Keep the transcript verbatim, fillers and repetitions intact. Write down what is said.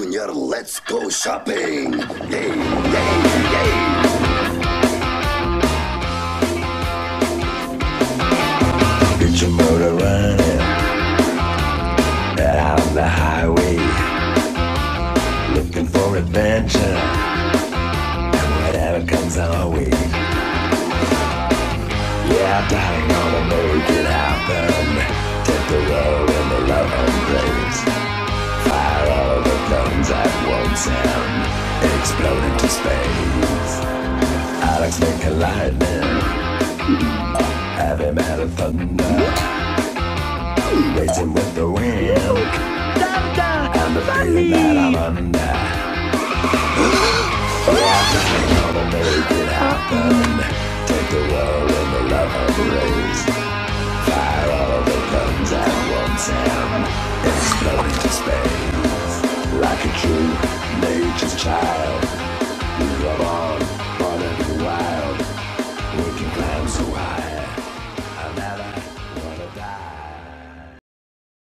Junior, let's go shopping! Yay, yay, yay! Get your motor running out on the highway, looking for adventure, and whatever comes our way. Yeah, darling, gonna make it happen. Take the world in the love embrace. Fire all the guns at once and explode into space. Alex make a lightning, heavy metal thunder, racing with the wind, and the feeling that I'm under. Yeah, darling, gonna make it happen. Take the world in the love embrace. Fire all the guns at once and explode into space. Like a true nature's child, you love on.